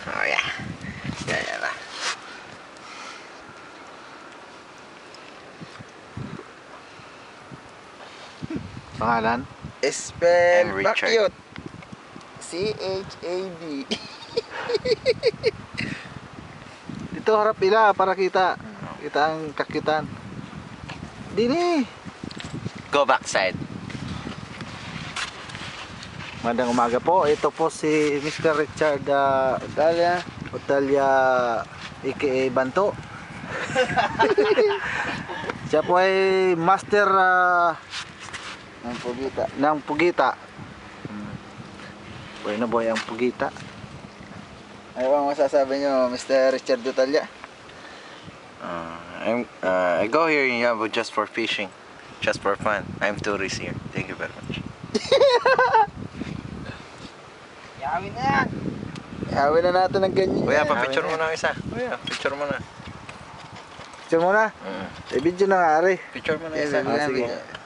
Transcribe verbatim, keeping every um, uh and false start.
Oh yeah. Yeah, yeah lah. Pangalan? Spell I'm Richard. Bakyot. C H A D. Dito harap ila para kita. Kita ang kakitan. Dini. Go backside. Magandang umaga po. Ito po si Mister Richard uh, Italia. Otalia aka Banto. Siya po ay master uh, Ang pugita. ng Pugita. Buhay na buhay ang Pugita. Ano bang masasabi nyo, Mister Richard Italia? Uh, I'm, uh, I go here in Yabo just for fishing, just for fun. I'm tourist here. Thank you very much. Yawin na yan. Yawin na natin ng ganyan. Kuya, pa-picture mo na isa. Kuya, picture mo na. Picture mo na. Mm. Eh, video na nga, ari. Picture mo na Yes, isa. sabi Ah, namin sige. yan.